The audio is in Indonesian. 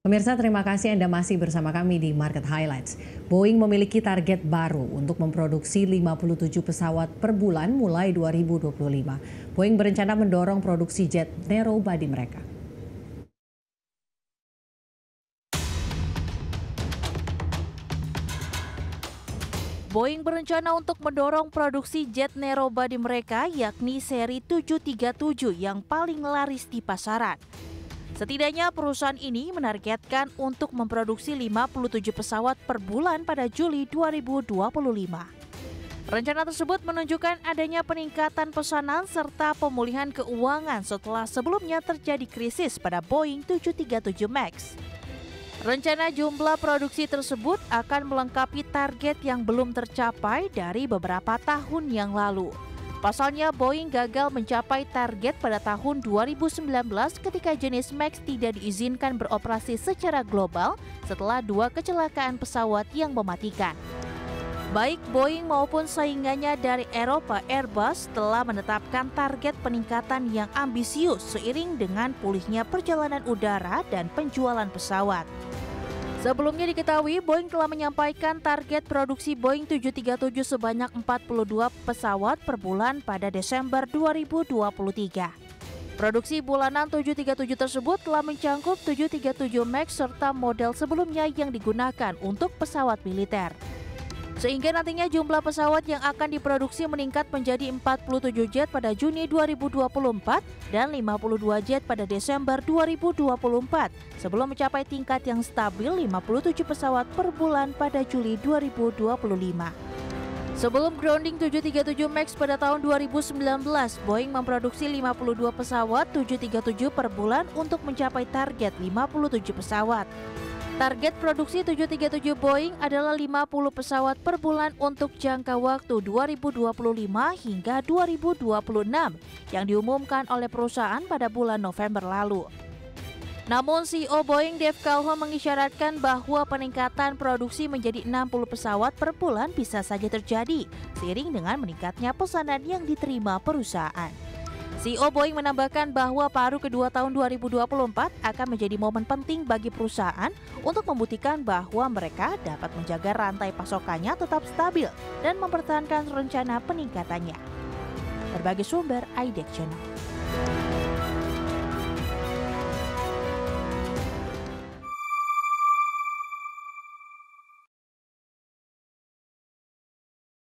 Pemirsa, terima kasih Anda masih bersama kami di Market Highlights. Boeing memiliki target baru untuk memproduksi 57 pesawat per bulan mulai 2025. Boeing berencana mendorong produksi jet narrow body mereka. Boeing berencana untuk mendorong produksi jet narrow body mereka, yakni seri 737 yang paling laris di pasaran. Setidaknya perusahaan ini menargetkan untuk memproduksi 57 pesawat per bulan pada Juli 2025. Rencana tersebut menunjukkan adanya peningkatan pesanan serta pemulihan keuangan setelah sebelumnya terjadi krisis pada Boeing 737 MAX. Rencana jumlah produksi tersebut akan melengkapi target yang belum tercapai dari beberapa tahun yang lalu. Pasalnya, Boeing gagal mencapai target pada tahun 2019 ketika jenis MAX tidak diizinkan beroperasi secara global setelah 2 kecelakaan pesawat yang mematikan. Baik Boeing maupun saingannya dari Eropa, Airbus, telah menetapkan target peningkatan yang ambisius seiring dengan pulihnya perjalanan udara dan penjualan pesawat. Sebelumnya diketahui, Boeing telah menyampaikan target produksi Boeing 737 sebanyak 42 pesawat per bulan pada Desember 2023. Produksi bulanan 737 tersebut telah mencangkup 737 MAX serta model sebelumnya yang digunakan untuk pesawat militer. Sehingga nantinya jumlah pesawat yang akan diproduksi meningkat menjadi 47 jet pada Juni 2024 dan 52 jet pada Desember 2024 sebelum mencapai tingkat yang stabil 57 pesawat per bulan pada Juli 2025. Sebelum grounding 737 MAX pada tahun 2019, Boeing memproduksi 52 pesawat 737 per bulan untuk mencapai target 57 pesawat. Target produksi 737 Boeing adalah 50 pesawat per bulan untuk jangka waktu 2025 hingga 2026 yang diumumkan oleh perusahaan pada bulan November lalu. Namun CEO Boeing Dave Calhoun mengisyaratkan bahwa peningkatan produksi menjadi 60 pesawat per bulan bisa saja terjadi seiring dengan meningkatnya pesanan yang diterima perusahaan. CEO Boeing menambahkan bahwa paruh kedua tahun 2024 akan menjadi momen penting bagi perusahaan untuk membuktikan bahwa mereka dapat menjaga rantai pasokannya tetap stabil dan mempertahankan rencana peningkatannya. Berbagai sumber, iDeck Channel.